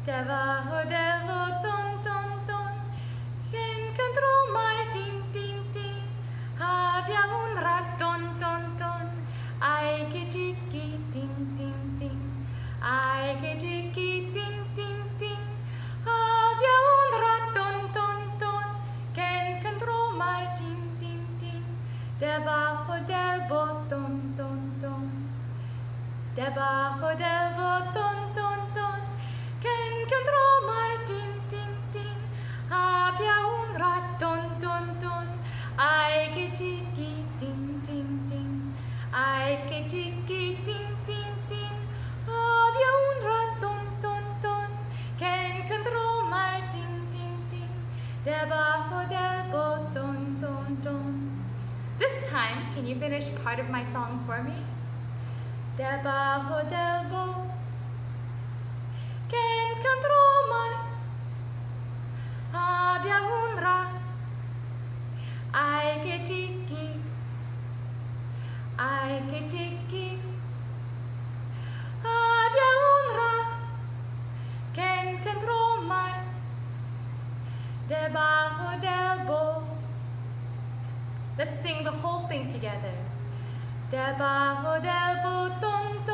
Debajo del botón, ton, ton, que encontró Martín, tin, tin. Había un ratón, ton, ton. Ay, que chiquitín, tin, tin. Ay, que chiquitín, tin, tin. Había un ratón, ton, ton, que encontró Martín, tin, tin. Debajo del botón, ton, ton. Debajo del botón, ton, ton, que encontró Martín, tin, tin. Había un ratón, ton, ton. Ay, que chiquitín, tin, tin. Ay, que chiquitín, tin, tin. Había un ratón, ton, ton, que encontró Martín, tin, tin. Debajo del botón, ton, ton. This time, can you finish part of my song for me? Debajo del botón, que encontró había un ay que chiqui, ay que chiqui. Había un que encontró debajo del botón. Let's sing the whole thing together. Debajo del botón.